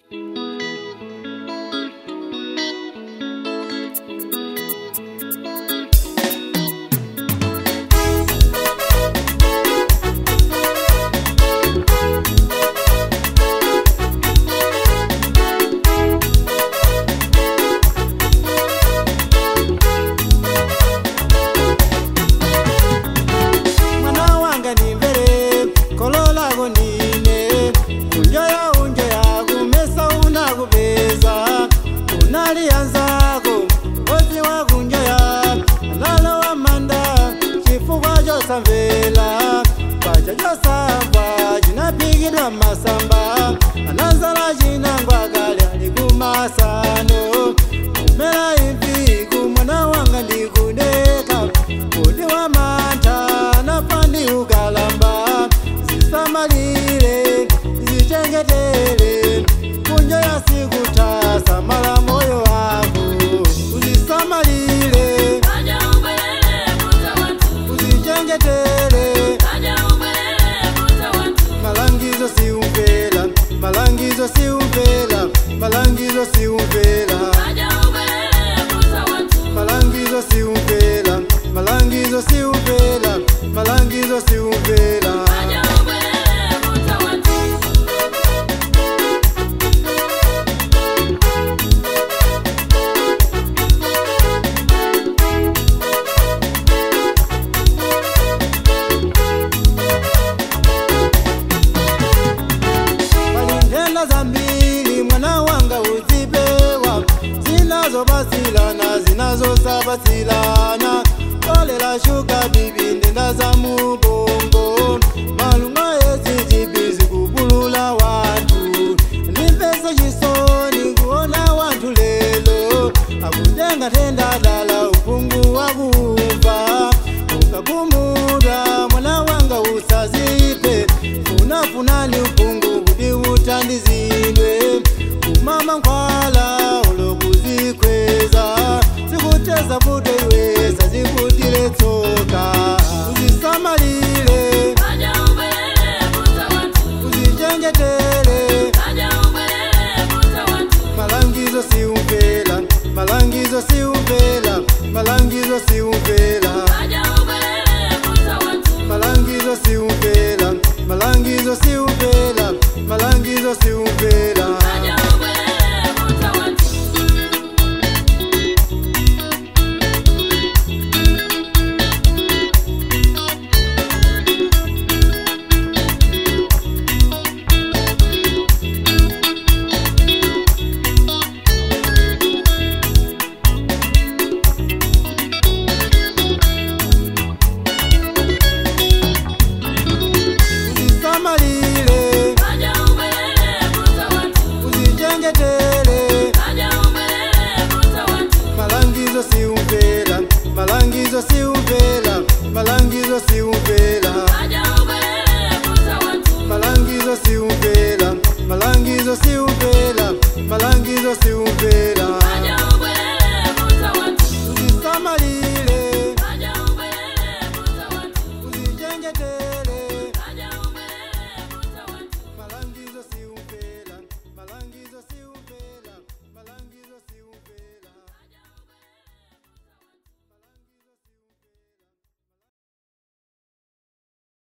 Samvela pajaja samba jina pigidwa masamba anazala jina ngwagale alikumasano kumela hivi kumwana wanga ndikudeka kudi wa manta napandi ukalamba zisamalile zichengetele kunjo ya sikuta samala moyo wako uzisamalile malangizo si uvela, malangizo si uvela, malangizo si uvela, malangizo si uvela, malangizo si uvela, malangizo si uvela. Zambili mwana wanga uzibewa zinazo basilana zinazo sabasilana kolela shuka bibi ndenda za mubongo malunga yezijibizi kubulula watu nipesa jisoni kuona watu lelo akujenga tenda dala upungu wa kufa ukagumura mwana wanga usazipe funafuna ni upungu utandizindwe umama kwa